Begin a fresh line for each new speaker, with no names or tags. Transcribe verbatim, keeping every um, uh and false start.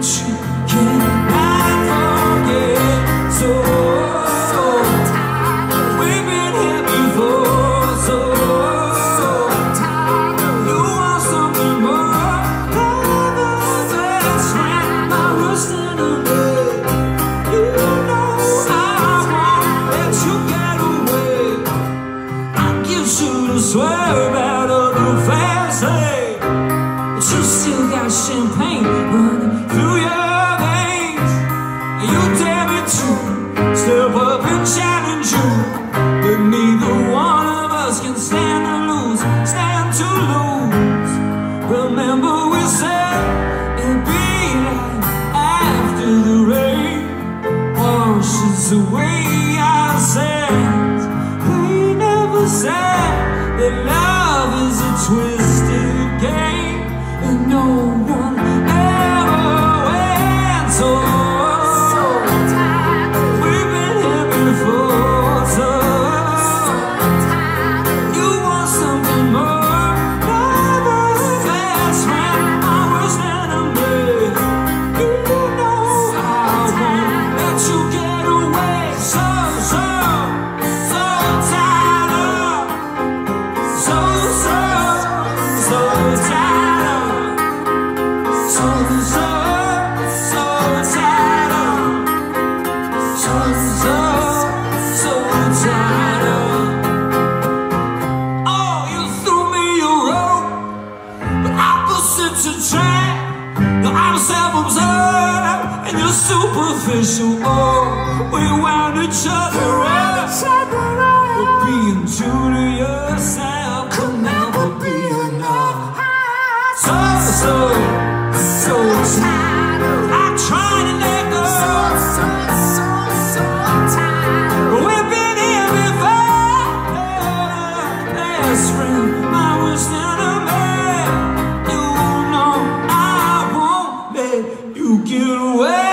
Superficial, oh, we wound each other up. But being true to yourself could never be enough. So, so, so tired. I try to let go. So, so, so tired. We've been here before. Best friend, my worst enemy. You know I won't let you get away.